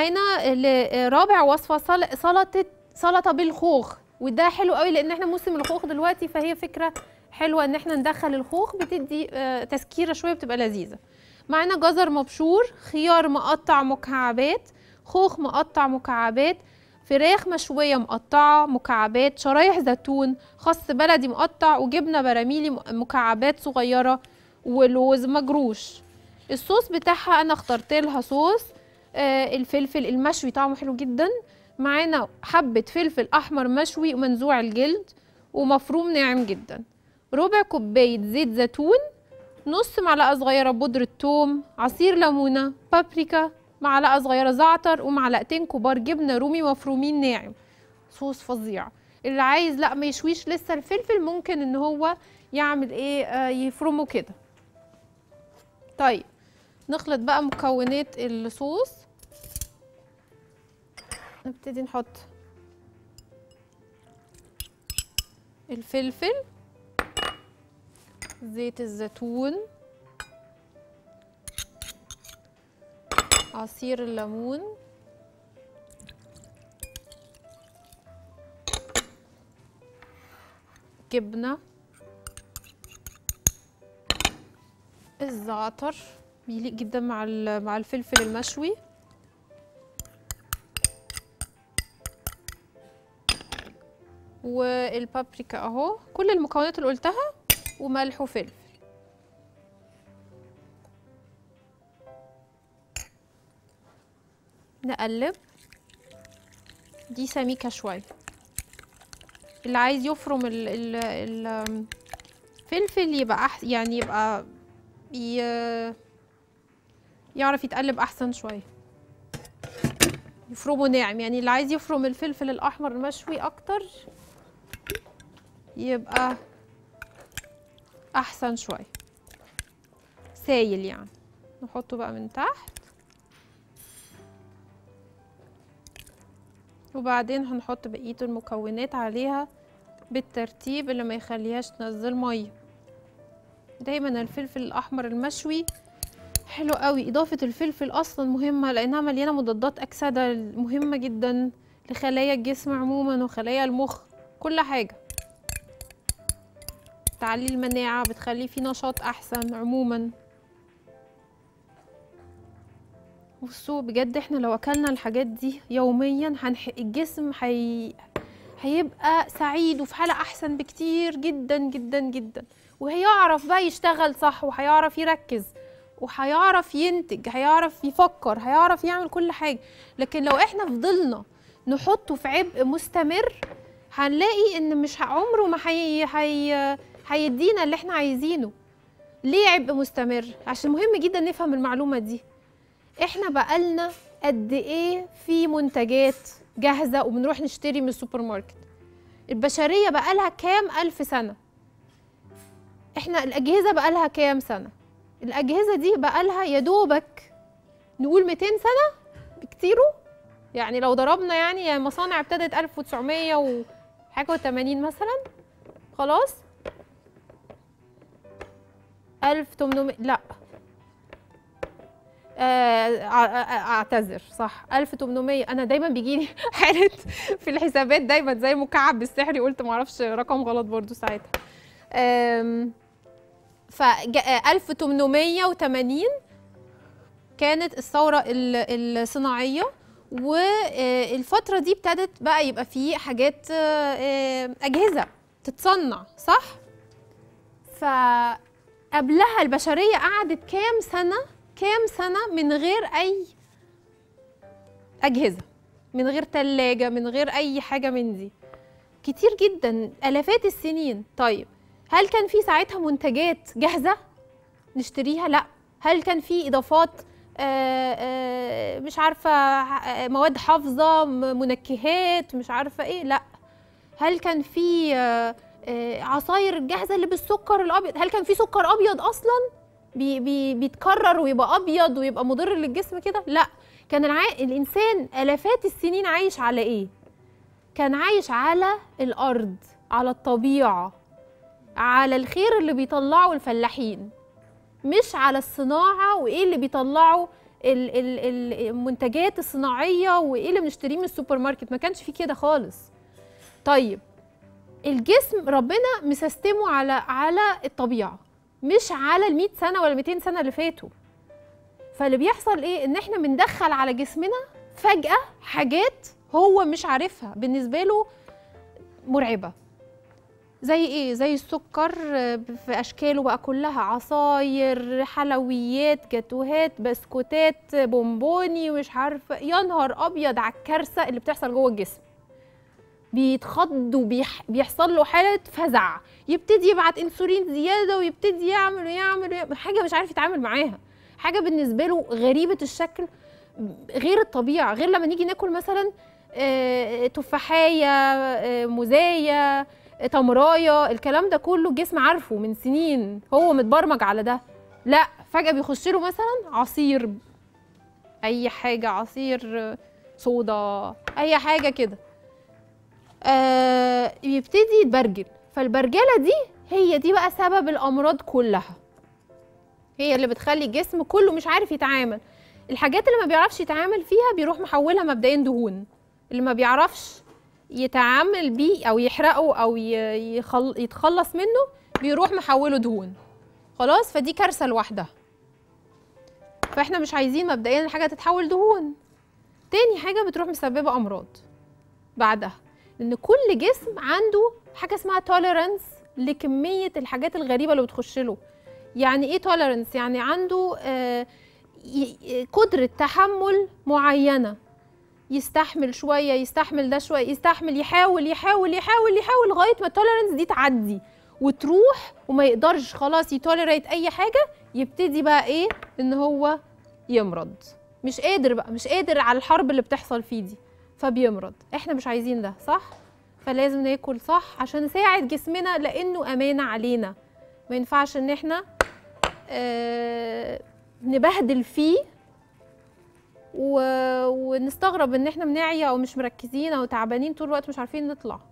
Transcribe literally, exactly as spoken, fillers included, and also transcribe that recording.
معانا رابع وصفه سلطه سلطه بالخوخ، وده حلو قوي لان احنا موسم الخوخ دلوقتي، فهي فكره حلوه ان احنا ندخل الخوخ، بتدي تسكيره شويه، بتبقى لذيذه. معانا جزر مبشور، خيار مقطع مكعبات، خوخ مقطع مكعبات، فراخ مشويه مقطعه مكعبات، شرايح زيتون، خس بلدي مقطع، وجبنه براميلي مكعبات صغيره، ولوز مجروش. الصوص بتاعها انا اخترت لها صوص آه الفلفل المشوي، طعمه حلو جدا. معانا حبه فلفل احمر مشوي ومنزوع الجلد ومفروم ناعم جدا، ربع كوبايه زيت زيتون، نص معلقه صغيره بودره ثوم، عصير ليمونه، بابريكا، معلقه صغيره زعتر، ومعلقتين كبار جبنه رومي مفرومين ناعم. صوص فظيع. اللي عايز لا ما يشويش لسه الفلفل، ممكن ان هو يعمل ايه آه يفرمه كده. طيب نخلط بقى مكونات الصوص. نبتدي نحط الفلفل، زيت الزيتون، عصير الليمون، جبنة، الزعتر بيليق جدا مع مع الفلفل المشوي، والبابريكا اهو، كل المكونات اللي قلتها، وملح وفلفل. نقلب. دي سميكة شوية، اللي عايز يفرم الفلفل يبقى أح يعني يبقى يعرف يتقلب احسن شويه، يفرمه ناعم. يعني اللي عايز يفرم الفلفل الاحمر المشوي اكتر يبقى احسن شويه، سايل يعني. نحطه بقى من تحت، وبعدين هنحط بقيه المكونات عليها بالترتيب اللي ما يخليهاش تنزل ميه. دايما الفلفل الاحمر المشوي حلو قوي. اضافه الفلفل اصلا مهمه لانها مليانه مضادات اكسده مهمه جدا لخلايا الجسم عموما وخلايا المخ، كل حاجه. تعلي المناعه، بتخلي فيه نشاط احسن عموما. بصوا بجد احنا لو اكلنا الحاجات دي يوميا هنح... الجسم حي... هيبقى سعيد وفي حاله احسن بكتير جدا جدا جدا، وهيعرف بقى يشتغل صح، وهيعرف يركز، وهيعرف ينتج، هيعرف يفكر، هيعرف يعمل كل حاجه. لكن لو احنا فضلنا نحطه في عبء مستمر هنلاقي ان مش عمره ما هي... هي... هيدينا اللي احنا عايزينه. ليه عبء مستمر؟ عشان مهم جدا نفهم المعلومه دي. احنا بقالنا قد ايه في منتجات جاهزه وبنروح نشتري من السوبر ماركت؟ البشريه بقالها كام الف سنه؟ احنا الاجهزه بقالها كام سنه؟ الاجهزه دي بقالها يا دوبك نقول مئتين سنه بكتيروا. يعني لو ضربنا يعني المصانع ابتدت ألف وتسعمية وحاجه وتمانين مثلا، خلاص ألف وتمنمية، لا اعتذر، صح ألف وتمنمية. انا دايما بيجيلي حاله في الحسابات دايما زي مكعب بالسحري، قلت ما اعرفش رقم غلط برضو ساعتها. ف ألف وتمنمية وتمانين كانت الثوره الصناعيه، والفتره دي ابتدت بقى يبقى في حاجات اجهزه تتصنع، صح؟ فقبلها البشريه قعدت كام سنه كام سنة من غير أي أجهزة، من غير تلاجة، من غير أي حاجة من دي، كتير جدا، آلافات السنين. طيب هل كان في ساعتها منتجات جاهزة نشتريها؟ لا. هل كان في إضافات آآ آآ مش عارفة مواد حافظة، منكهات، مش عارفة إيه؟ لا. هل كان في عصاير جاهزة اللي بالسكر الأبيض؟ هل كان في سكر أبيض أصلاً بي بي بيتكرر ويبقى ابيض ويبقى مضر للجسم كده؟ لا. كان الع... الانسان الافات السنين عايش على ايه؟ كان عايش على الارض، على الطبيعه، على الخير اللي بيطلعه الفلاحين، مش على الصناعه وايه اللي بيطلعه ال ال المنتجات الصناعيه وايه اللي بنشتريه من السوبر ماركت، ما كانش فيه كده خالص. طيب الجسم ربنا مسستمه على على الطبيعه، مش على ال مية سنه ولا ميتين سنه اللي فاتوا. فاللي بيحصل ايه؟ ان احنا بندخل على جسمنا فجاه حاجات هو مش عارفها، بالنسبه له مرعبه. زي ايه؟ زي السكر في اشكاله بقى كلها، عصاير، حلويات، جاتوهات، بسكوتات، بونبوني، مش عارفه. يا نهار ابيض على الكارثه اللي بتحصل جوه الجسم. بيتخض وبيحصل له حاله فزع، يبتدي يبعت انسولين زياده ويبتدي يعمل ويعمل, ويعمل حاجه مش عارف يتعامل معاها، حاجه بالنسبه له غريبه الشكل، غير الطبيعه. غير لما نيجي ناكل مثلا تفاحيه، موزايه، تمرايه، الكلام ده كله الجسم عارفه من سنين، هو متبرمج على ده. لا فجاه بيخش له مثلا عصير، اي حاجه، عصير، صودا، اي حاجه كده، آه يبتدي يتبرجل. فالبرجله دي هي دي بقى سبب الامراض كلها، هي اللي بتخلي الجسم كله مش عارف يتعامل. الحاجات اللي ما بيعرفش يتعامل فيها بيروح محولها مبدئيا دهون، اللي ما بيعرفش يتعامل بيه او يحرقه او يخل... يتخلص منه بيروح محوله دهون. خلاص، فدي كارثه لوحدها. فاحنا مش عايزين مبدئيا الحاجه تتحول دهون. تاني حاجه بتروح مسببه امراض بعدها، لان كل جسم عنده حاجه اسمها توليرانس لكميه الحاجات الغريبه اللي بتخش له. يعني ايه توليرانس؟ يعني عنده آه قدره تحمل معينه، يستحمل شويه، يستحمل ده شويه، يستحمل، يحاول يحاول يحاول يحاول لغايه ما التوليرانس دي تعدي وتروح وما يقدرش خلاص يتوليريت اي حاجه، يبتدي بقى ايه؟ ان هو يمرض، مش قادر بقى، مش قادر على الحرب اللي بتحصل فيه دي، فبيمرض. احنا مش عايزين ده، صح؟ فلازم ناكل صح عشان نساعد جسمنا، لانه امانه علينا. ما ينفعش ان احنا آه نبهدل فيه و... ونستغرب ان احنا بنعيا او مش مركزين او تعبانين طول الوقت مش عارفين نطلع.